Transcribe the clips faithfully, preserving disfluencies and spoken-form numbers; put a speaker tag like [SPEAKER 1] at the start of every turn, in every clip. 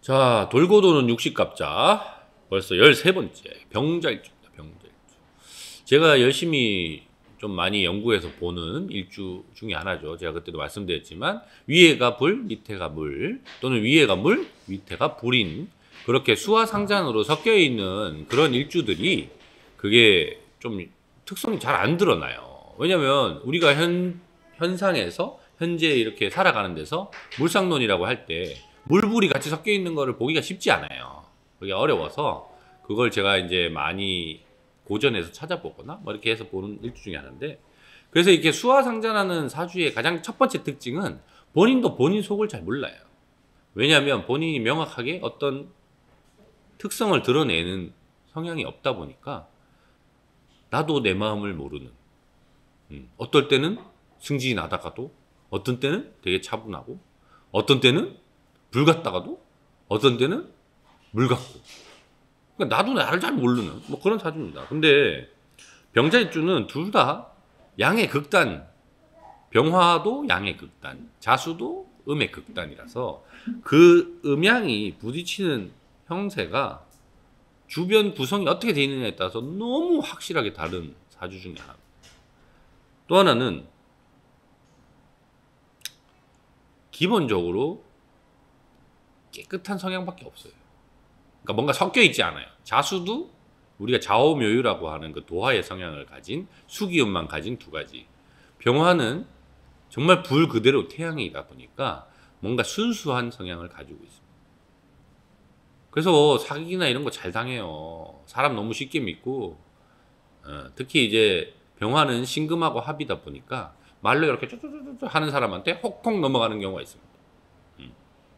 [SPEAKER 1] 자, 돌고 도는 육식갑자. 벌써 열세 번째. 병자일주입니다. 병자일주. 제가 열심히 좀 많이 연구해서 보는 일주 중에 하나죠. 제가 그때도 말씀드렸지만, 위에가 불, 밑에가 물, 또는 위에가 물, 밑에가 불인, 그렇게 수화상잔으로 섞여 있는 그런 일주들이 그게 좀 특성이 잘 안 드러나요. 왜냐면 우리가 현, 현상에서 현재 이렇게 살아가는 데서 물상론이라고 할 때 물불이 같이 섞여 있는 거를 보기가 쉽지 않아요. 그게 어려워서 그걸 제가 이제 많이 고전에서 찾아보거나 뭐 이렇게 해서 보는 일주 중에 하나인데, 그래서 이렇게 수화상잔하는 사주의 가장 첫 번째 특징은 본인도 본인 속을 잘 몰라요. 왜냐하면 본인이 명확하게 어떤 특성을 드러내는 성향이 없다 보니까 나도 내 마음을 모르는, 음, 어떨 때는 승진이 나다가도 어떤 때는 되게 차분하고 어떤 때는 불 같다가도 어떤 때는 물 같고, 그러니까 나도 나를 잘 모르는 뭐 그런 사주입니다. 근데 병자일주는 둘 다 양의 극단, 병화도 양의 극단, 자수도 음의 극단이라서 그 음양이 부딪히는 형세가 주변 구성이 어떻게 되어 있느냐에 따라서 너무 확실하게 다른 사주 중에 하나입니다. 또 하나는 기본적으로 깨끗한 성향밖에 없어요. 그러니까 뭔가 섞여 있지 않아요. 자수도 우리가 좌오묘유라고 하는 그 도화의 성향을 가진 수기운만 가진 두 가지. 병화는 정말 불 그대로 태양이다 보니까 뭔가 순수한 성향을 가지고 있습니다. 그래서 사기나 이런 거 잘 당해요. 사람 너무 쉽게 믿고, 어, 특히 이제 병화는 신금하고 합이다 보니까 말로 이렇게 쪼쪼쪼쪼 하는 사람한테 혹혹 넘어가는 경우가 있습니다. 음.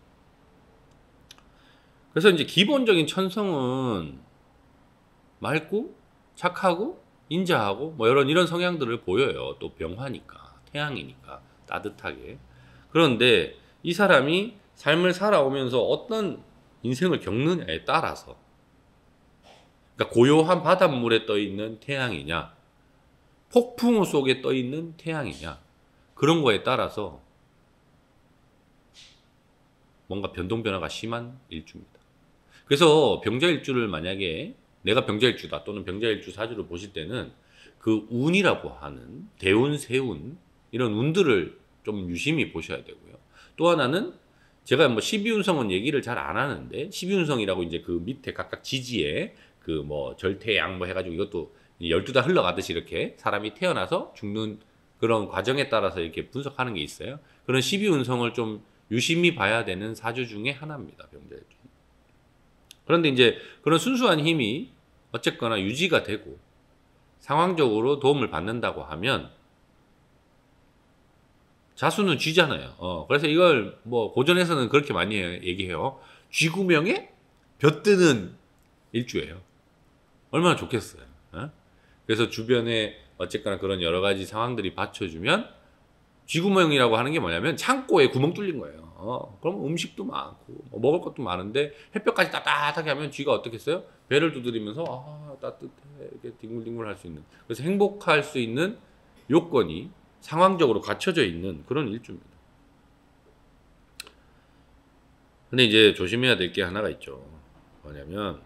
[SPEAKER 1] 그래서 이제 기본적인 천성은 맑고 착하고 인자하고 뭐 이런 이런 성향들을 보여요. 또 병화니까, 태양이니까 따뜻하게. 그런데 이 사람이 삶을 살아오면서 어떤 인생을 겪느냐에 따라서, 그러니까 고요한 바닷물에 떠 있는 태양이냐, 폭풍우 속에 떠 있는 태양이냐, 그런 거에 따라서 뭔가 변동변화가 심한 일주입니다. 그래서 병자일주를 만약에 내가 병자일주다 또는 병자일주 사주를 보실 때는 그 운이라고 하는 대운, 세운 이런 운들을 좀 유심히 보셔야 되고요. 또 하나는 제가 뭐 십이운성은 얘기를 잘 안 하는데, 십이운성이라고 이제 그 밑에 각각 지지에 그 뭐 절태양 뭐 해가지고 이것도 열두 달 흘러가듯이 이렇게 사람이 태어나서 죽는 그런 과정에 따라서 이렇게 분석하는 게 있어요. 그런 십이운성을 좀 유심히 봐야 되는 사주 중에 하나입니다. 병자일주. 그런데 이제 그런 순수한 힘이 어쨌거나 유지가 되고 상황적으로 도움을 받는다고 하면 자수는 쥐잖아요. 어, 그래서 이걸 뭐 고전에서는 그렇게 많이 얘기해요. 쥐구명에 벼뜨는 일주예요. 얼마나 좋겠어요. 어? 그래서 주변에 어쨌거나 그런 여러 가지 상황들이 받쳐주면, 쥐구멍이라고 하는 게 뭐냐면 창고에 구멍 뚫린 거예요. 어, 그럼 음식도 많고 뭐 먹을 것도 많은데 햇볕까지 따뜻하게 하면 쥐가 어떻겠어요? 배를 두드리면서 아 따뜻해 이렇게 뒹굴뒹굴 할 수 있는, 그래서 행복할 수 있는 요건이 상황적으로 갖춰져 있는 그런 일주입니다. 근데 이제 조심해야 될 게 하나가 있죠. 뭐냐면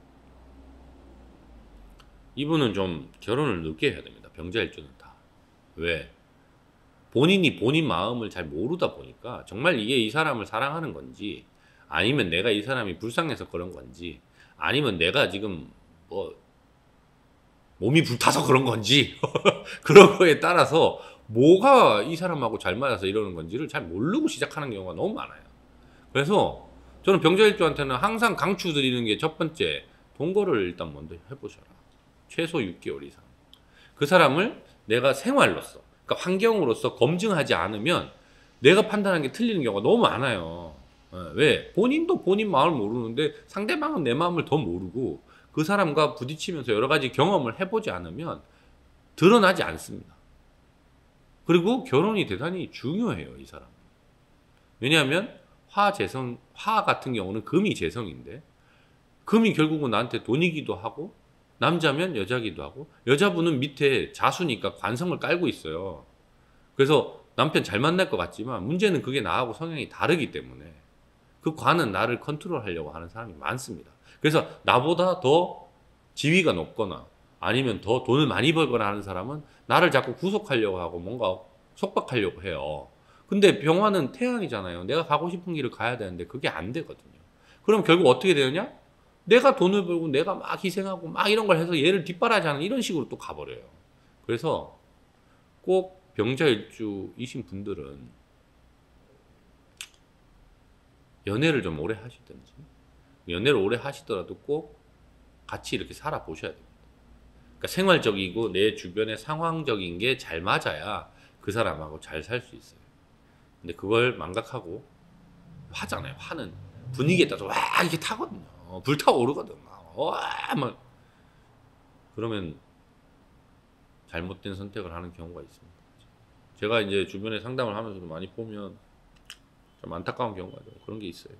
[SPEAKER 1] 이분은 좀 결혼을 늦게 해야 됩니다. 병자일주는 다. 왜? 본인이 본인 마음을 잘 모르다 보니까 정말 이게 이 사람을 사랑하는 건지, 아니면 내가 이 사람이 불쌍해서 그런 건지, 아니면 내가 지금 뭐 몸이 불타서 그런 건지 그런 거에 따라서 뭐가 이 사람하고 잘 맞아서 이러는 건지를 잘 모르고 시작하는 경우가 너무 많아요. 그래서 저는 병자일주한테는 항상 강추드리는 게 첫 번째, 동거를 일단 먼저 해보셔라. 최소 육 개월 이상. 그 사람을 내가 생활로서, 그러니까 환경으로서 검증하지 않으면 내가 판단하는 게 틀리는 경우가 너무 많아요. 왜? 본인도 본인 마음을 모르는데 상대방은 내 마음을 더 모르고 그 사람과 부딪히면서 여러 가지 경험을 해보지 않으면 드러나지 않습니다. 그리고 결혼이 대단히 중요해요, 이 사람. 왜냐하면 화재성, 화 같은 경우는 금이 재성인데, 금이 결국은 나한테 돈이기도 하고, 남자면 여자기도 하고, 여자분은 밑에 자수니까 관성을 깔고 있어요. 그래서 남편 잘 만날 것 같지만 문제는 그게 나하고 성향이 다르기 때문에 그 관은 나를 컨트롤하려고 하는 사람이 많습니다. 그래서 나보다 더 지위가 높거나 아니면 더 돈을 많이 벌거나 하는 사람은 나를 자꾸 구속하려고 하고 뭔가 속박하려고 해요. 근데 병화는 태양이잖아요. 내가 가고 싶은 길을 가야 되는데 그게 안 되거든요. 그럼 결국 어떻게 되느냐? 내가 돈을 벌고 내가 막 희생하고 막 이런 걸 해서 얘를 뒷바라지하는 이런 식으로 또 가버려요. 그래서 꼭 병자일주이신 분들은 연애를 좀 오래 하시든지, 연애를 오래 하시더라도 꼭 같이 이렇게 살아보셔야 됩니다. 그러니까 생활적이고 내 주변의 상황적인 게 잘 맞아야 그 사람하고 잘 살 수 있어요. 근데 그걸 망각하고 화잖아요. 화는 분위기에 따라서 와 이렇게 타거든요. 불타오르거든. 와 막 그러면 잘못된 선택을 하는 경우가 있습니다. 제가 이제 주변에 상담을 하면서도 많이 보면 좀 안타까운 경우가 좀 그런 게 있어요.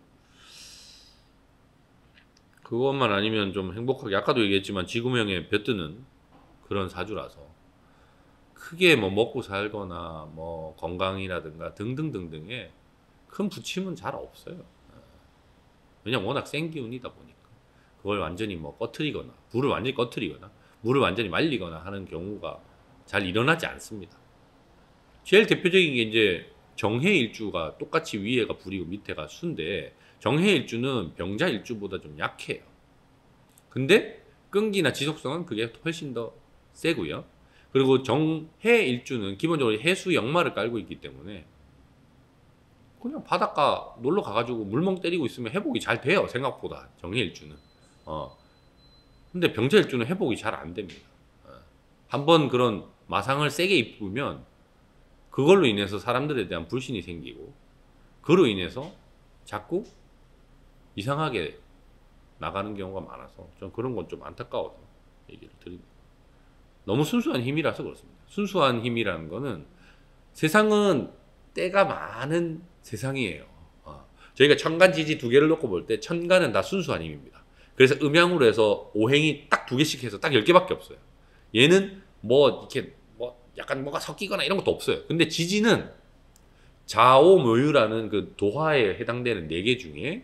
[SPEAKER 1] 그것만 아니면 좀 행복하게, 아까도 얘기했지만 지구명에 벼뜨는 그런 사주라서 크게 뭐 먹고 살거나 뭐 건강이라든가 등등등등에 큰 부침은 잘 없어요. 왜냐면 워낙 센 기운이다 보니까 그걸 완전히 뭐 꺼트리거나 불을 완전히 꺼트리거나 물을 완전히 말리거나 하는 경우가 잘 일어나지 않습니다. 제일 대표적인 게 이제 정해일주가 똑같이 위에가 불이고 밑에가 수인데, 정해일주는 병자일주보다 좀 약해요. 근데 끈기나 지속성은 그게 훨씬 더 세고요. 그리고 정해일주는 기본적으로 해수 역마를 깔고 있기 때문에 그냥 바닷가 놀러 가가지고 물멍 때리고 있으면 회복이 잘 돼요. 생각보다 정해일주는. 어. 근데 병자일주는 회복이 잘 안 됩니다. 어. 한번 그런 마상을 세게 입으면 그걸로 인해서 사람들에 대한 불신이 생기고 그로 인해서 자꾸 이상하게 나가는 경우가 많아서 좀 그런 건 좀 안타까워서 얘기를 드립니다. 너무 순수한 힘이라서 그렇습니다. 순수한 힘이라는 거는 세상은 때가 많은 세상이에요. 어. 저희가 천간지지 두 개를 놓고 볼 때 천간은 다 순수한 힘입니다. 그래서 음양으로 해서 오행이 딱 두 개씩 해서 딱 열 개밖에 없어요. 얘는 뭐 이렇게 뭐 약간 뭐가 섞이거나 이런 것도 없어요. 근데 지지는 자오묘유라는 그 도화에 해당되는 네 개 중에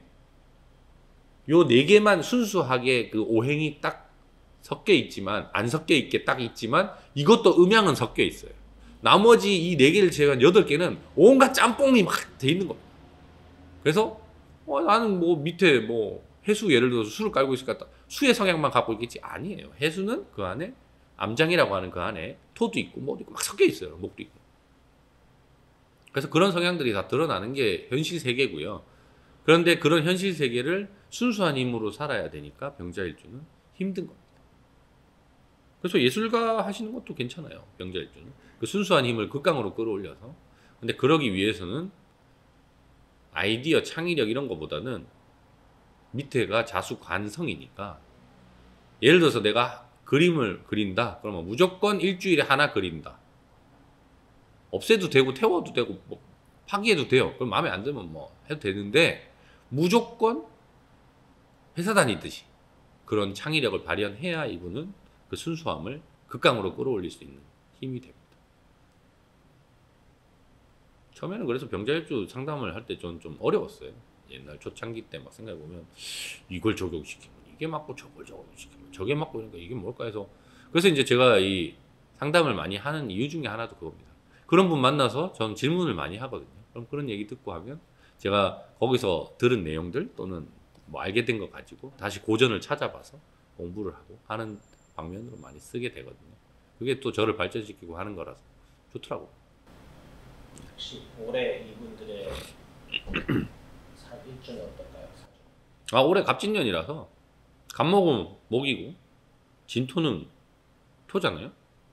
[SPEAKER 1] 요 네 개만 순수하게 그 오행이 딱 섞여 있지만, 안 섞여 있게 딱 있지만 이것도 음양은 섞여 있어요. 나머지 이 네 개를 제외한 여덟 개는 온갖 짬뽕이 막 돼 있는 겁니다. 그래서 어, 나는 뭐 밑에 뭐 해수 예를 들어서 수를 깔고 있을 것 같다. 수의 성향만 갖고 있겠지? 아니에요. 해수는 그 안에 암장이라고 하는 그 안에 토도 있고 뭐도 있고 막 섞여 있어요. 목도 있고. 그래서 그런 성향들이 다 드러나는 게 현실 세계고요. 그런데 그런 현실 세계를 순수한 힘으로 살아야 되니까 병자일주는 힘든 겁니다. 그래서 예술가 하시는 것도 괜찮아요. 병자일주는. 그 순수한 힘을 극강으로 끌어올려서. 근데 그러기 위해서는 아이디어, 창의력 이런 것보다는 밑에가 자수관성이니까, 예를 들어서 내가 그림을 그린다. 그러면 무조건 일주일에 하나 그린다. 없애도 되고 태워도 되고 뭐 파기해도 돼요. 그럼 마음에 안 들면 뭐 해도 되는데 무조건 회사 다니듯이 그런 창의력을 발현해야 이분은 그 순수함을 극강으로 끌어올릴 수 있는 힘이 됩니다. 처음에는 그래서 병자일주 상담을 할 때 저는 좀 어려웠어요. 옛날 초창기 때 막 생각해보면 이걸 적용시키면 이게 맞고 저걸 적용시키면 저게 맞고 이러니까 이게 뭘까 해서, 그래서 이제 제가 이 상담을 많이 하는 이유 중에 하나도 그겁니다. 그런 분 만나서 저는 질문을 많이 하거든요. 그럼 그런 얘기 듣고 하면 제가 거기서 들은 내용들 또는 뭐 알게 된 거 가지고 다시 고전을 찾아봐서 공부를 하고 하는 방면으로 많이 쓰게 되거든요. 그게 또 저를 발전시키고 하는 거라서 좋더라고요.
[SPEAKER 2] 혹시 올해 이분들의 일주는 어떨까요?
[SPEAKER 1] 아, 올해 갑진년이라서 갑목은 목이고 진토는 토잖아요.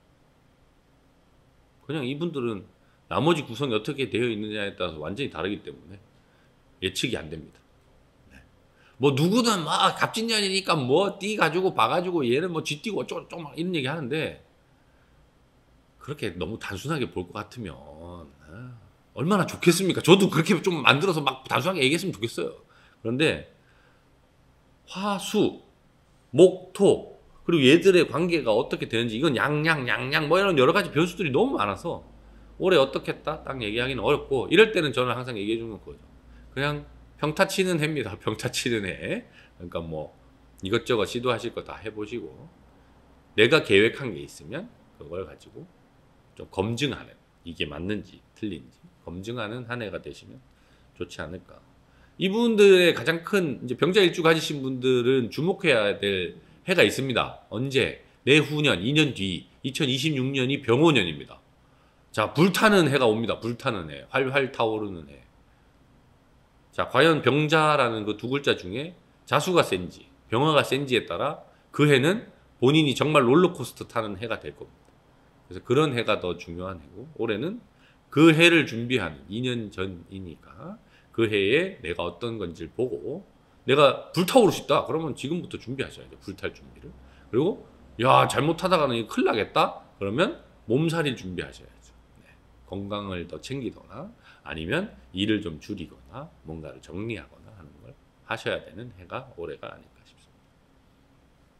[SPEAKER 1] 그냥 이분들은 나머지 구성이 어떻게 되어 있느냐에 따라서 완전히 다르기 때문에 예측이 안 됩니다. 네. 뭐 누구든 막 갑진년이니까 뭐 띠 가지고 봐 가지고 얘는 뭐 쥐띠고 어쩌고저쩌고 막 이런 얘기 하는데, 그렇게 너무 단순하게 볼 것 같으면 아, 얼마나 좋겠습니까? 저도 그렇게 좀 만들어서 막 단순하게 얘기했으면 좋겠어요. 그런데 화, 수, 목, 토, 그리고 얘들의 관계가 어떻게 되는지 이건 양양, 양양 뭐 이런 여러 가지 변수들이 너무 많아서 올해 어떻게 했다 딱 얘기하기는 어렵고, 이럴 때는 저는 항상 얘기해 주는 거죠. 그냥 평타 치는 해입니다. 평타 치는 해. 그러니까 뭐 이것저것 시도하실 거 다 해보시고 내가 계획한 게 있으면 그걸 가지고 좀 검증하는, 이게 맞는지 틀린지 검증하는 한 해가 되시면 좋지 않을까. 이분들의 가장 큰 이제 병자일주 가지신 분들은 주목해야 될 해가 있습니다. 언제? 내후년, 이 년 뒤, 이천이십육 년이 병오년입니다. 자, 불타는 해가 옵니다. 불타는 해, 활활 타오르는 해. 자, 과연 병자라는 그 두 글자 중에 자수가 센지 병화가 센지에 따라 그 해는 본인이 정말 롤러코스터 타는 해가 될 겁니다. 그래서 그런 해가 더 중요한 해고, 올해는 그 해를 준비하는, 이 년 전이니까 그 해에 내가 어떤 건지를 보고, 내가 불타오르고 싶다 그러면 지금부터 준비하셔야 돼요. 불탈 준비를. 그리고 야, 잘못하다가는 큰일 나겠다 그러면 몸살일 준비하셔야죠. 네. 건강을 더 챙기거나 아니면 일을 좀 줄이거나 뭔가를 정리하거나 하는 걸 하셔야 되는 해가 올해가 아닐까 싶습니다.